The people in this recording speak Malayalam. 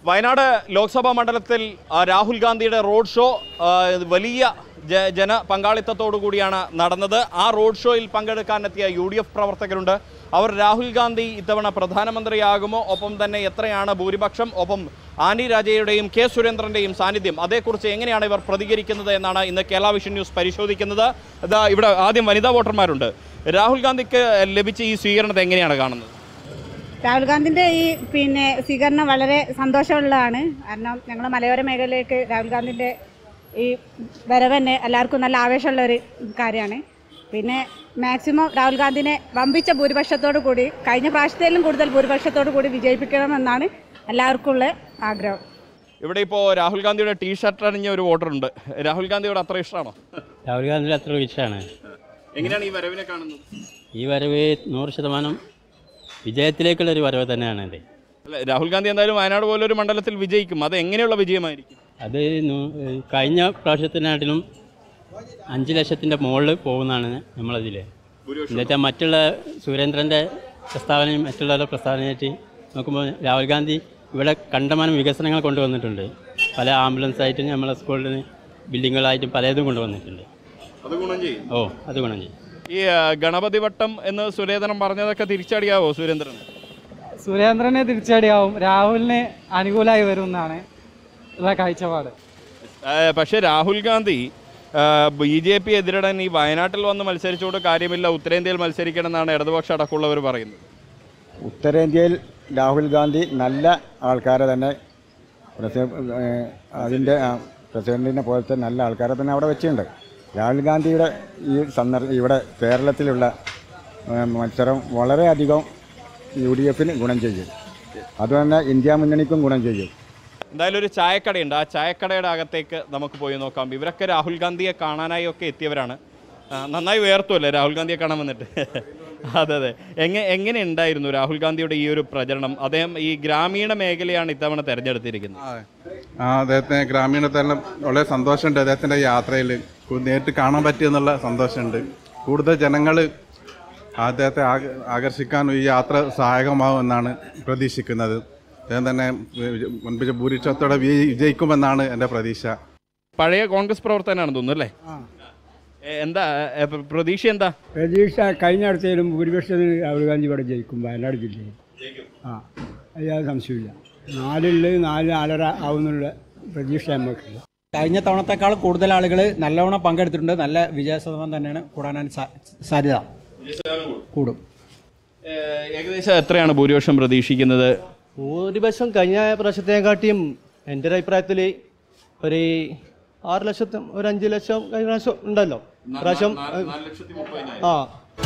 വയനാട് ലോക്സഭാ മണ്ഡലത്തിൽ രാഹുൽ ഗാന്ധിയുടെ റോഡ് ഷോ വലിയ ജന പങ്കാളിത്തത്തോടു കൂടിയാണ് നടന്നത്. ആ റോഡ് ഷോയിൽ പങ്കെടുക്കാനെത്തിയ UDF പ്രവർത്തകരുണ്ട്. അവർ രാഹുൽ ഗാന്ധി ഇത്തവണ പ്രധാനമന്ത്രിയാകുമോ, ഒപ്പം തന്നെ എത്രയാണ് ഭൂരിപക്ഷം, ഒപ്പം ആനി രാജയുടെയും കെ സുരേന്ദ്രൻ്റെയും സാന്നിധ്യം, അതേക്കുറിച്ച് എങ്ങനെയാണ് ഇവർ പ്രതികരിക്കുന്നത് എന്നാണ് ഇന്ന് കേരള വിഷൻ ന്യൂസ് പരിശോധിക്കുന്നത്. ഇവിടെ ആദ്യം വനിതാ വോട്ടർമാരുണ്ട്. രാഹുൽ ഗാന്ധിക്ക് ലഭിച്ച ഈ സ്വീകരണത്തെ എങ്ങനെയാണ് കാണുന്നത്? രാഹുൽ ഗാന്ധിൻ്റെ ഈ സ്വീകരണം വളരെ സന്തോഷമുള്ളതാണ്. കാരണം ഞങ്ങൾ മലയോര മേഖലയിലേക്ക് രാഹുൽ ഗാന്ധിൻ്റെ ഈ വരവ് തന്നെ എല്ലാവർക്കും നല്ല ആവേശമുള്ള ഒരു കാര്യമാണ്. പിന്നെ മാക്സിമം രാഹുൽ ഗാന്ധിനെ വമ്പിച്ച ഭൂരിപക്ഷത്തോടു കൂടി, കഴിഞ്ഞ പ്രാവശ്യത്തിലും കൂടുതൽ ഭൂരിപക്ഷത്തോടു കൂടി വിജയിപ്പിക്കണമെന്നാണ് എല്ലാവർക്കും ഉള്ള ആഗ്രഹം. ഇവിടെ ഇപ്പോൾ രാഹുൽ ഗാന്ധിയുടെ ടീഷർട്ട് അണിഞ്ഞ ഒരു വോട്ടറുണ്ട്. രാഹുൽ ഗാന്ധിയോട് അത്ര ഇഷ്ടമാണോ? രാഹുൽ ഗാന്ധിയുടെ അത്ര ഇഷ്ടമാണ്. എങ്ങനെയാണ് ഈ വരവിനെ കാണുന്നത്? ഈ വരവ് 100% വിജയത്തിലേക്കുള്ളൊരു വരവ് തന്നെയാണ് ഇത്. രാഹുൽ ഗാന്ധി എന്തായാലും വയനാട് പോലൊരു മണ്ഡലത്തിൽ വിജയിക്കും. അത് എങ്ങനെയുള്ള വിജയമായിരിക്കും? അത് കഴിഞ്ഞ പ്രാവശ്യത്തിനാട്ടിലും 5 ലക്ഷത്തിൻ്റെ മുകളിൽ പോകുന്നതാണ് നമ്മളതിൽ. എന്നുവെച്ചാൽ മറ്റുള്ള സുരേന്ദ്രൻ്റെ പ്രസ്താവനയും മറ്റുള്ളവരുടെ പ്രസ്താവനയായിട്ട് നോക്കുമ്പോൾ രാഹുൽ ഗാന്ധി ഇവിടെ കണ്ടമാനം വികസനങ്ങൾ കൊണ്ടുവന്നിട്ടുണ്ട്. പല ആംബുലൻസായിട്ടും നമ്മളെ സ്കൂളിൽ ബിൽഡിങ്ങുകളായിട്ടും പലതും കൊണ്ടുവന്നിട്ടുണ്ട്. ഓ, അത് ഗുണം ചെയ്യും. ഈ ഗണപതി വട്ടം എന്ന് സുരേന്ദ്രൻ പറഞ്ഞതൊക്കെ തിരിച്ചടിയാവോ സുരേന്ദ്രനെ തിരിച്ചടിയാവും. രാഹുലിന് അനുകൂലമായി വരും എന്നാണ് കാഴ്ചപ്പാട്. പക്ഷേ രാഹുൽ ഗാന്ധി BJP എതിരിടാൻ ഈ വയനാട്ടിൽ വന്ന് മത്സരിച്ചുകൊണ്ട് കാര്യമില്ല, ഉത്തരേന്ത്യയിൽ മത്സരിക്കണം എന്നാണ് ഇടതുപക്ഷ അടക്കമുള്ളവർ പറയുന്നത്. ഉത്തരേന്ത്യയിൽ രാഹുൽ ഗാന്ധി നല്ല ആൾക്കാരെ തന്നെ അതിൻ്റെ പ്രസിഡന്റിനെ പോലത്തെ നല്ല ആൾക്കാരെ തന്നെ അവിടെ വെച്ചിട്ടുണ്ട്. രാഹുൽ ഗാന്ധിയുടെ ഈ ഇവിടെ കേരളത്തിലുള്ള മത്സരം വളരെയധികം UDFന് ഗുണം ചെയ്യും. അതുതന്നെ ഇന്ത്യ മുന്നണിക്കും ഗുണം ചെയ്യും. എന്തായാലും ഒരു ചായക്കടയുണ്ട്. ആ ചായക്കടയുടെ അകത്തേക്ക് നമുക്ക് പോയി നോക്കാം. ഇവരൊക്കെ രാഹുൽ ഗാന്ധിയെ കാണാനായി ഒക്കെ എത്തിയവരാണ്. നന്നായി വേർത്തുമല്ലേ രാഹുൽ ഗാന്ധിയെ കാണാൻ വന്നിട്ട്? അതെ. എങ്ങനെ ഉണ്ടായിരുന്നു രാഹുൽ ഗാന്ധിയുടെ ഈ ഒരു പ്രചരണം? അദ്ദേഹം ഈ ഗ്രാമീണ മേഖലയാണ് ഇത്തവണ തിരഞ്ഞെടുത്തിരിക്കുന്നത്. അദ്ദേഹത്തിന് ഗ്രാമീണത്തെല്ലാം വളരെ സന്തോഷമുണ്ട്. അദ്ദേഹത്തിൻ്റെ യാത്രയിൽ നേരിട്ട് കാണാൻ പറ്റിയെന്നുള്ള സന്തോഷമുണ്ട്. കൂടുതൽ ജനങ്ങൾ അദ്ദേഹത്തെ ആകർഷിക്കാൻ ഈ യാത്ര സഹായകമാകുമെന്നാണ് പ്രതീക്ഷിക്കുന്നത്. അദ്ദേഹം തന്നെ ഭൂരിപക്ഷത്തോടെ വിജയിക്കുമെന്നാണ് എൻ്റെ പ്രതീക്ഷ. പഴയ കോൺഗ്രസ് പ്രവർത്തകനാണെന്ന് തോന്നുന്നു അല്ലേ? എന്താ പ്രതീക്ഷ? പ്രതീക്ഷ കഴിഞ്ഞ അടുത്തേലും ഭൂരിപക്ഷത്തിന് രാഹുൽ ഗാന്ധി ഇവിടെ ജയിക്കും. വയനാട് ജില്ലയിൽ യാതൊരു സംശയമില്ല. 4-4.5 ആവുന്നുള്ള പ്രതീക്ഷ നമുക്കില്ല. കഴിഞ്ഞ തവണത്തേക്കാൾ കൂടുതൽ ആളുകൾ നല്ലവണ്ണം പങ്കെടുത്തിട്ടുണ്ട്. നല്ല വിജയശതമാനം തന്നെയാണ് കൂടാൻ സാധ്യത കൂടും. ഏകദേശം എത്രയാണ് ഭൂരിപക്ഷം പ്രതീക്ഷിക്കുന്നത്? ഭൂരിപക്ഷം കഴിഞ്ഞ പ്രാവശ്യത്തെക്കാട്ടിയും എൻ്റെ ഒരു അഭിപ്രായത്തിൽ ഒരു 6 ലക്ഷത്തും ഒരു 5 ലക്ഷം കഴിഞ്ഞ പ്രാവശ്യം ഉണ്ടല്ലോ. പ്രാവശ്യം